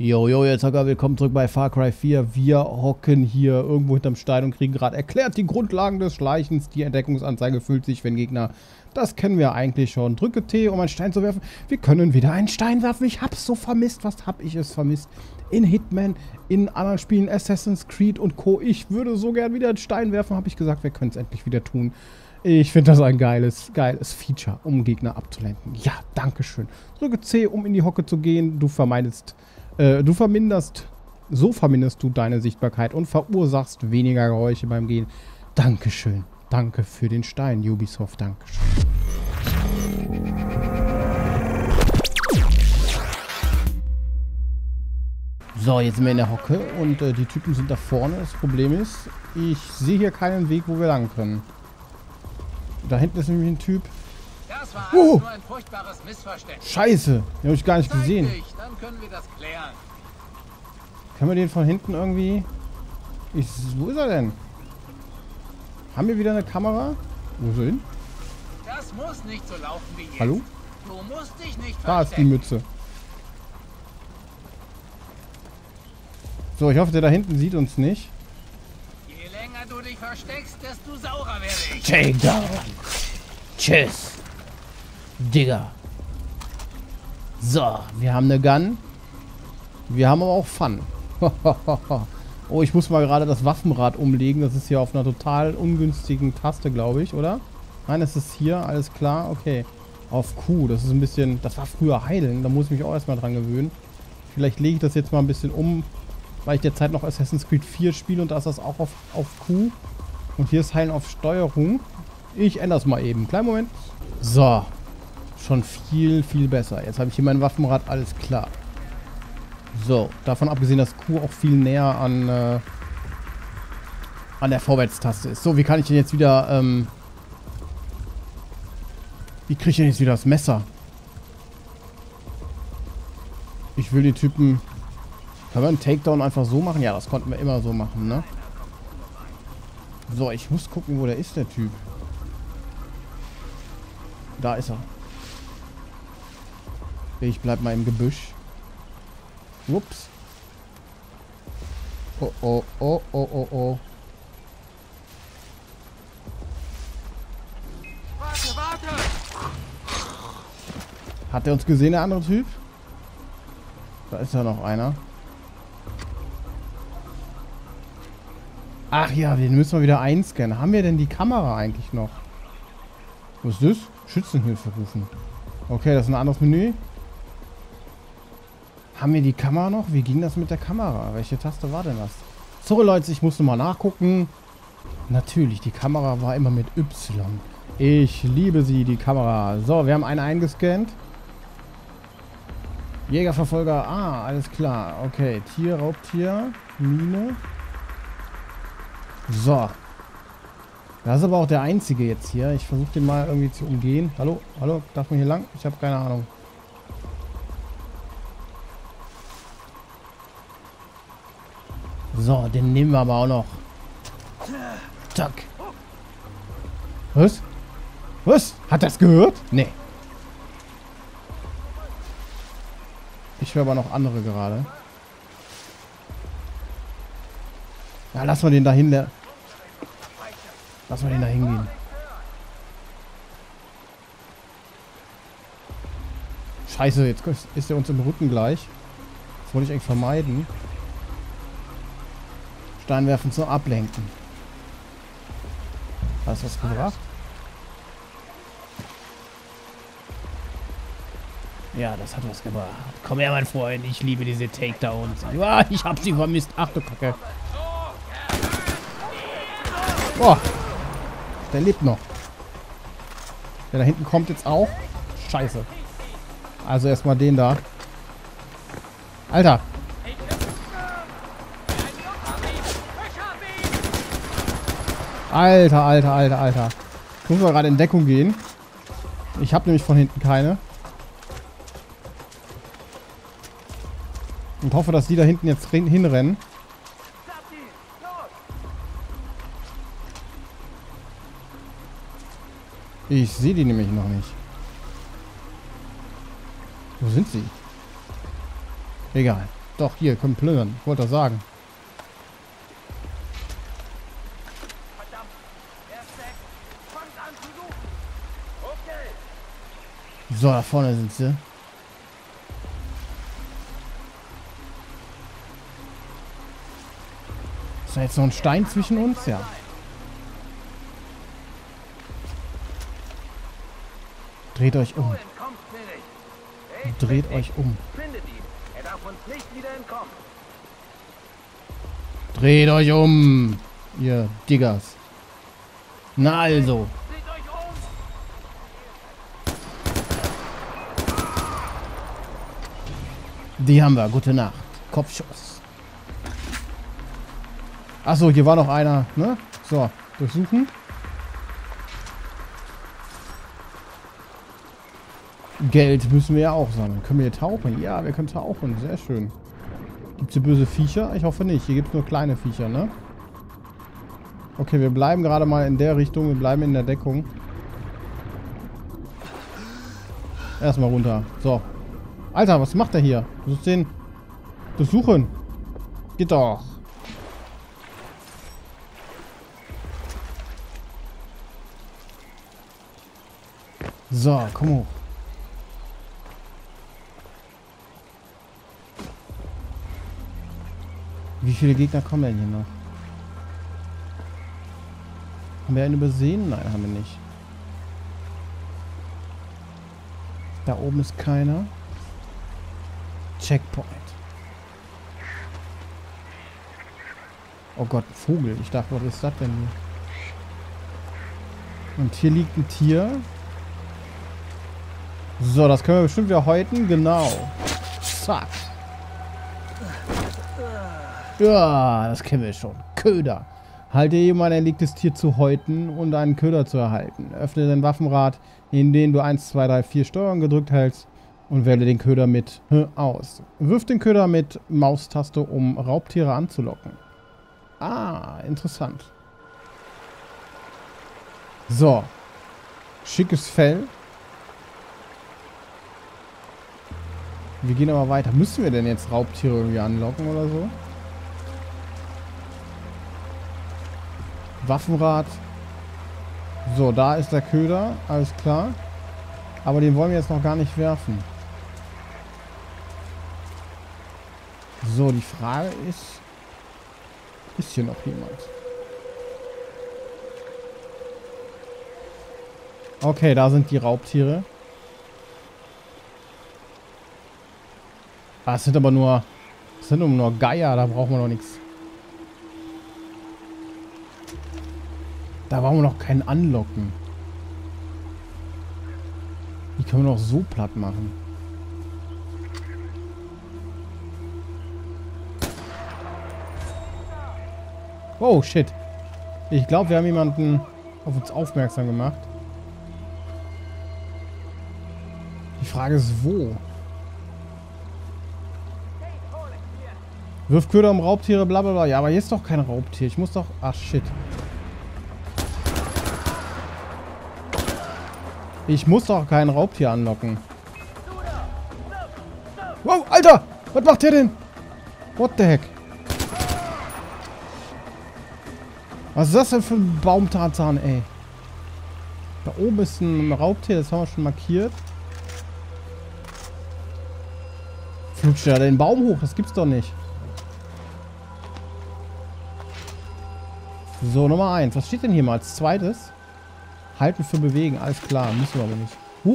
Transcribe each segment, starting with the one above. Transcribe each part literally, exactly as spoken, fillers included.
Jo, jo, jetzt sogar willkommen zurück bei Far Cry vier. Wir hocken hier irgendwo hinterm Stein und kriegen gerade erklärt die Grundlagen des Schleichens. Die Entdeckungsanzeige füllt sich, wenn Gegner... Das kennen wir eigentlich schon. Drücke T, um einen Stein zu werfen. Wir können wieder einen Stein werfen. Ich hab's so vermisst. Was hab ich es vermisst? In Hitman, in anderen Spielen, Assassin's Creed und Co. Ich würde so gern wieder einen Stein werfen. Habe ich gesagt, wir können es endlich wieder tun. Ich finde das ein geiles, geiles Feature, um Gegner abzulenken. Ja, dankeschön. Drücke C, um in die Hocke zu gehen. Du vermeidest... Äh, du verminderst, so verminderst du deine Sichtbarkeit und verursachst weniger Geräusche beim Gehen. Dankeschön. Danke für den Stein, Ubisoft. Dankeschön. So, jetzt sind wir in der Hocke und äh, die Typen sind da vorne. Das Problem ist, ich sehe hier keinen Weg, wo wir lang können. Da hinten ist nämlich ein Typ. Das war Oh. nur ein furchtbares Missverständnis. Scheiße, den habe ich gar nicht Zeig gesehen. dich, dann können wir das klären. Können wir den von hinten irgendwie... Ich, wo ist er denn? Haben wir wieder eine Kamera? Wo ist er hin? Das muss nicht so laufen wie jetzt. Hallo? Du musst dich nicht Da ist die verstecken. Mütze. So, ich hoffe, der da hinten sieht uns nicht. Je länger du dich versteckst, desto saurer werde ich. Takedown. Tschüss. Digga. So, wir haben eine Gun. Wir haben aber auch Fun. Oh, ich muss mal gerade das Waffenrad umlegen. Das ist hier auf einer total ungünstigen Taste, glaube ich, oder? Nein, es ist hier. Alles klar. Okay. Auf Q. Das ist ein bisschen... Das war früher heilen. Da muss ich mich auch erstmal dran gewöhnen. Vielleicht lege ich das jetzt mal ein bisschen um, weil ich derzeit noch Assassin's Creed vier spiele und da ist das auch auf, auf Q. Und hier ist Heilen auf Steuerung. Ich ändere es mal eben. Kleinen Moment. So. Schon viel, viel besser. Jetzt habe ich hier mein Waffenrad. Alles klar. So. Davon abgesehen, dass Q auch viel näher an, äh, an der Vorwärtstaste ist. So, wie kann ich denn jetzt wieder, ähm... Wie kriege ich denn jetzt wieder das Messer? Ich will die Typen... Können wir einen Takedown einfach so machen? Ja, das konnten wir immer so machen, ne? So, ich muss gucken, wo der ist, der Typ. Da ist er. Ich bleib mal im Gebüsch. Ups. Oh, oh, oh, oh, oh, oh. Warte, warte! Hat der uns gesehen, der andere Typ? Da ist ja noch einer. Ach ja, den müssen wir wieder einscannen. Haben wir denn die Kamera eigentlich noch? Was ist das? Schützenhilfe rufen. Okay, das ist ein anderes Menü. Haben wir die Kamera noch? Wie ging das mit der Kamera? Welche Taste war denn das? Sorry Leute, ich musste mal nachgucken. Natürlich, die Kamera war immer mit Y. Ich liebe sie, die Kamera. So, wir haben eine eingescannt. Jägerverfolger. Ah, alles klar. Okay, Tier, Raubtier, Mine. So. Das ist aber auch der einzige jetzt hier. Ich versuche den mal irgendwie zu umgehen. Hallo? Hallo? Darf man hier lang? Ich habe keine Ahnung. So, den nehmen wir aber auch noch. Zack. Was? Was? Hat das gehört? Nee. Ich höre aber noch andere gerade. Ja, lass mal den da hin. Lass mal den da hingehen. Scheiße, jetzt ist er uns im Rücken gleich. Das wollte ich eigentlich vermeiden. Steinwerfen zum Ablenken. Hast du was gebracht? Ja, das hat was gebracht. Komm her, mein Freund. Ich liebe diese Takedowns. Ja, ich hab sie vermisst. Ach du Kacke. Boah. Der lebt noch. Der da hinten kommt jetzt auch. Scheiße. Also erstmal den da. Alter. Alter, alter, alter, alter. Ich muss mal gerade in Deckung gehen. Ich habe nämlich von hinten keine. Und hoffe, dass die da hinten jetzt hinrennen. Ich sehe die nämlich noch nicht. Wo sind sie? Egal. Doch, hier, können plündern. Ich wollte das sagen. Verdammt! Er ist weg! Fangt an zu suchen! Okay! So, da vorne sind sie. Ist da jetzt noch ein Stein zwischen uns? Ja. Dreht euch um. Du entkommst mir nicht! Ich Dreht bin euch um. Findet ihn! Er darf uns nicht wieder entkommen! Dreht euch um. Ihr Diggers. Na also. Seht euch um! Die haben wir. Gute Nacht. Kopfschuss. Achso, hier war noch einer, ne? So, durchsuchen. Geld müssen wir ja auch sammeln. Können wir hier tauchen? Ja, wir können tauchen. Sehr schön. Gibt es hier böse Viecher? Ich hoffe nicht. Hier gibt es nur kleine Viecher, ne? Okay, wir bleiben gerade mal in der Richtung. Wir bleiben in der Deckung. Erstmal runter. So. Alter, was macht er hier? Du sollst den durchsuchen. Geht doch. So, komm hoch. Wie viele Gegner kommen denn hier noch? Haben wir einen übersehen? Nein, haben wir nicht. Da oben ist keiner. Checkpoint. Oh Gott, ein Vogel. Ich dachte, was ist das denn hier? Und hier liegt ein Tier. So, das können wir bestimmt wieder häuten. Genau. Zack. Ja, das kennen wir schon. Köder. Halte eben ein erlegtes Tier zu häuten und einen Köder zu erhalten. Öffne dein Waffenrad, in dem du eins, zwei, drei, vier Steuerung gedrückt hältst und wähle den Köder mit H aus. Wirf den Köder mit Maustaste, um Raubtiere anzulocken. Ah, interessant. So. Schickes Fell. Wir gehen aber weiter. Müssen wir denn jetzt Raubtiere irgendwie anlocken oder so? Waffenrad. So, da ist der Köder. Alles klar. Aber den wollen wir jetzt noch gar nicht werfen. So, die Frage ist... Ist hier noch jemand? Okay, da sind die Raubtiere. Ah, es sind aber nur... Es sind nur Geier, da brauchen wir noch nichts. Da brauchen wir noch keinen anlocken. Die können wir noch so platt machen. Oh, shit. Ich glaube, wir haben jemanden auf uns aufmerksam gemacht. Die Frage ist, wo? Wirf Köder um Raubtiere, bla bla bla. Ja, aber hier ist doch kein Raubtier. Ich muss doch... Ach, shit. Ich muss doch kein Raubtier anlocken. Wow, Alter! Was macht der denn? What the heck? Was ist das denn für ein Baumtarzan, ey? Da oben ist ein Raubtier, das haben wir schon markiert. Flutscht ja den Baum hoch, das gibt's doch nicht. So, Nummer eins. Was steht denn hier mal als zweites? Halten für bewegen, alles klar, müssen wir aber nicht. Huch.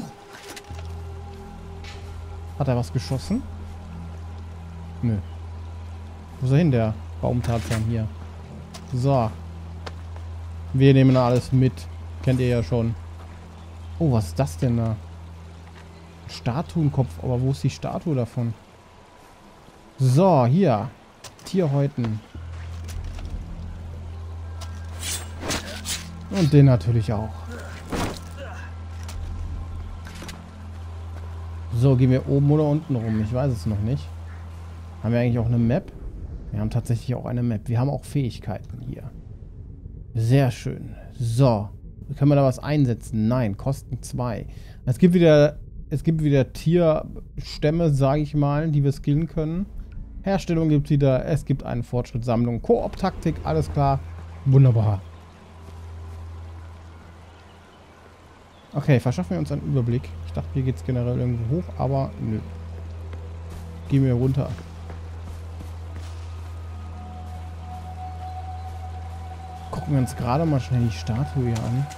Hat er was geschossen? Nö. Wo ist er hin, der Baumtarzan hier? So. Wir nehmen da alles mit. Kennt ihr ja schon. Oh, was ist das denn da? Statuenkopf, aber wo ist die Statue davon? So, hier. Tierhäuten. Und den natürlich auch. So, gehen wir oben oder unten rum? Ich weiß es noch nicht. Haben wir eigentlich auch eine Map? Wir haben tatsächlich auch eine Map. Wir haben auch Fähigkeiten hier. Sehr schön. So. Können wir da was einsetzen? Nein, kosten zwei. Es gibt wieder, es gibt wieder Tierstämme, sage ich mal, die wir skillen können. Herstellung gibt es wieder. Es gibt eine Fortschrittssammlung. Koop-Taktik, alles klar. Wunderbar. Okay, verschaffen wir uns einen Überblick. Ich dachte, hier geht es generell irgendwo hoch, aber nö. Gehen wir runter. Gucken wir uns gerade mal schnell die Statue hier an.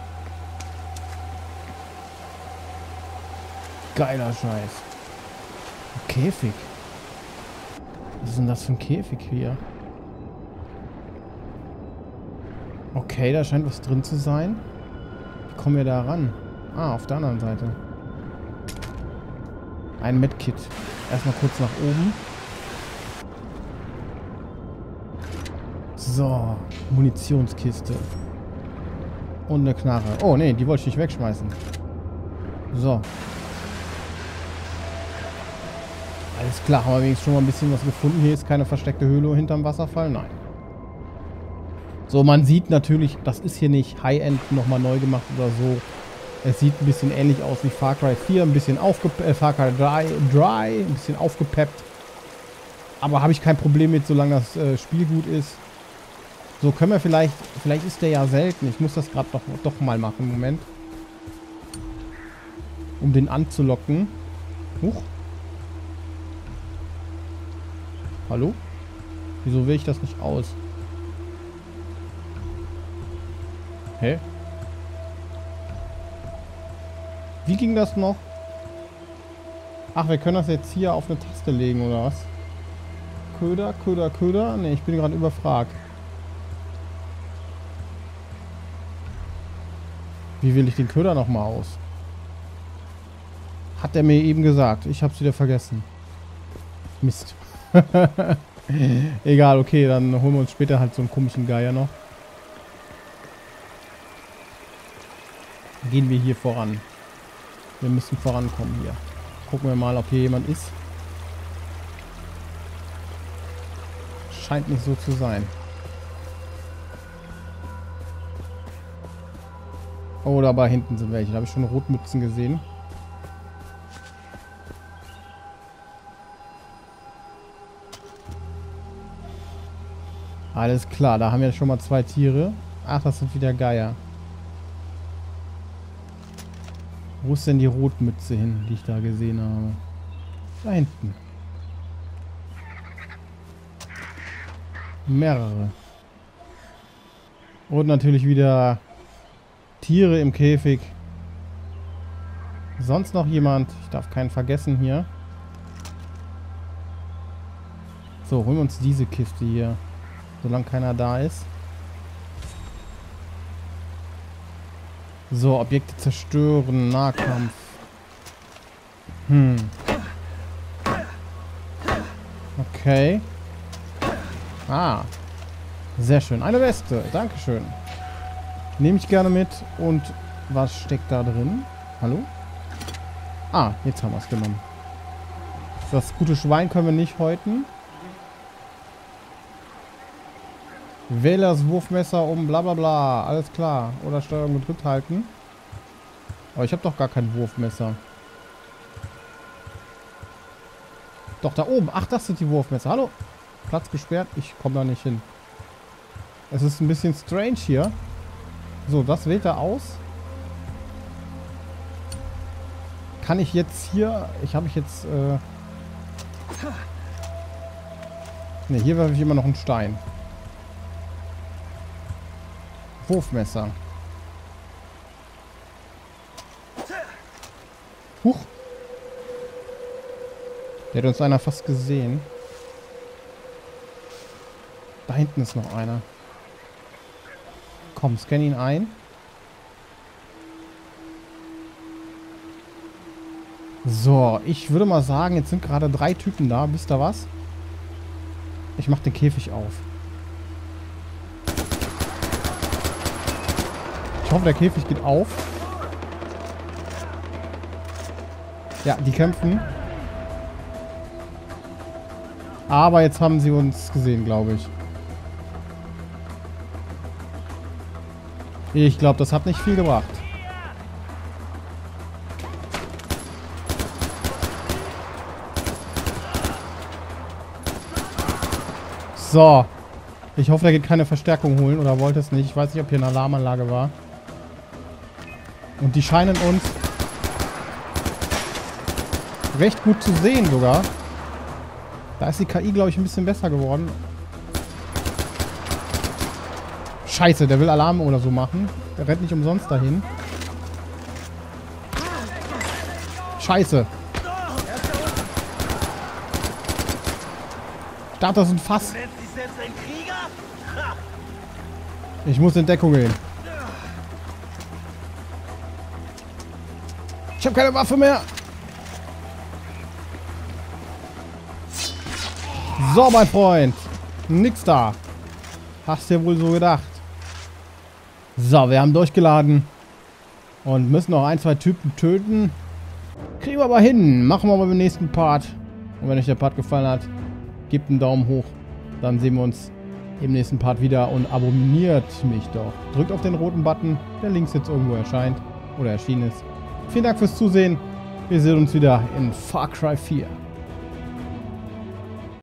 Geiler Scheiß. Ein Käfig. Was ist denn das für ein Käfig hier? Okay, da scheint was drin zu sein. Wie kommen wir da ran? Ah, auf der anderen Seite. Ein Medkit. Erstmal kurz nach oben. So, Munitionskiste. Und eine Knarre. Oh, nee, die wollte ich nicht wegschmeißen. So. Alles klar, haben wir wenigstens schon mal ein bisschen was gefunden. Hier ist keine versteckte Höhle hinterm Wasserfall. Nein. So, man sieht natürlich, das ist hier nicht High-End nochmal neu gemacht oder so. Es sieht ein bisschen ähnlich aus wie Far Cry vier. Ein bisschen aufgepeppt. Äh, Far Cry Dry, Dry. Ein bisschen aufgepeppt. Aber habe ich kein Problem mit, solange das äh, Spiel gut ist. So, können wir vielleicht... Vielleicht ist der ja selten. Ich muss das gerade doch, doch mal machen. Moment. Um den anzulocken. Huch. Hallo? Wieso wähle ich das nicht aus? Hä? Wie ging das noch? Ach, wir können das jetzt hier auf eine Taste legen, oder was? Köder, Köder, Köder? Ne, ich bin gerade überfragt. Wie wähle ich den Köder nochmal aus? Hat er mir eben gesagt. Ich hab's wieder vergessen. Mist. Egal, okay, dann holen wir uns später halt so einen komischen Geier noch. Gehen wir hier voran. Wir müssen vorankommen hier. Gucken wir mal, ob hier jemand ist. Scheint nicht so zu sein. Oh, da hinten sind welche. Da habe ich schon Rotmützen gesehen. Alles klar, da haben wir schon mal zwei Tiere. Ach, das sind wieder Geier. Wo ist denn die Rotmütze hin, die ich da gesehen habe? Da hinten. Mehrere. Und natürlich wieder Tiere im Käfig. Sonst noch jemand? Ich darf keinen vergessen hier. So, holen wir uns diese Kiste hier. Solange keiner da ist. So, Objekte zerstören, Nahkampf. Hm. Okay. Ah. Sehr schön. Eine Weste. Dankeschön. Nehme ich gerne mit. Und was steckt da drin? Hallo? Ah, jetzt haben wir es genommen. Das gute Schwein können wir nicht häuten. Wähle das Wurfmesser um bla bla bla. Alles klar. Oder Steuerung gedrückt halten. Aber ich habe doch gar kein Wurfmesser. Doch, da oben. Ach, das sind die Wurfmesser. Hallo. Platz gesperrt. Ich komme da nicht hin. Es ist ein bisschen strange hier. So, das wählt er aus. Kann ich jetzt hier... Ich habe ich jetzt... Äh ne, hier werfe ich immer noch einen Stein. Wurfmesser. Huch. Der hat uns einer fast gesehen. Da hinten ist noch einer. Komm, scan ihn ein. So, ich würde mal sagen, jetzt sind gerade drei Typen da. Wisst ihr was? Ich mach den Käfig auf. Ich hoffe, der Käfig geht auf. Ja, die kämpfen. Aber jetzt haben sie uns gesehen, glaube ich. Ich glaube, das hat nicht viel gebracht. So. Ich hoffe, er geht keine Verstärkung holen oder wollte es nicht. Ich weiß nicht, ob hier eine Alarmanlage war. Und die scheinen uns recht gut zu sehen sogar. Da ist die K I, glaube ich, ein bisschen besser geworden. Scheiße, der will Alarm oder so machen. Der rennt nicht umsonst dahin. Scheiße. Start das ein Fass. Ich muss in Deckung gehen. Ich habe keine Waffe mehr. So, mein Freund. Nix da. Hast dir wohl so gedacht. So, wir haben durchgeladen. Und müssen noch ein, zwei Typen töten. Kriegen wir aber hin. Machen wir mal beim nächsten Part. Und wenn euch der Part gefallen hat, gebt einen Daumen hoch. Dann sehen wir uns im nächsten Part wieder. Und abonniert mich doch. Drückt auf den roten Button, der links jetzt irgendwo erscheint. Oder erschienen ist. Vielen Dank fürs Zusehen. Wir sehen uns wieder in Far Cry vier.